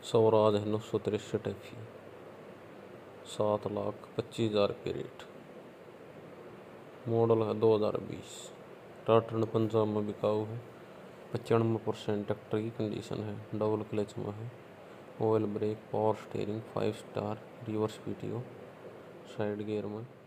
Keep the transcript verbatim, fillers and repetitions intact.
स्वराज है नौ सौ तिरसठ एफ ई, सात लाख पच्चीस हज़ार के रेट। मॉडल है दो हज़ार बीस। ट्रैक्टर पंजाब में बिकाऊ है। पचानवे परसेंट ट्रैक्टर की कंडीशन है। डबल क्लच में है। Oil brake, power steering, five star, reverse PTO, side gear में।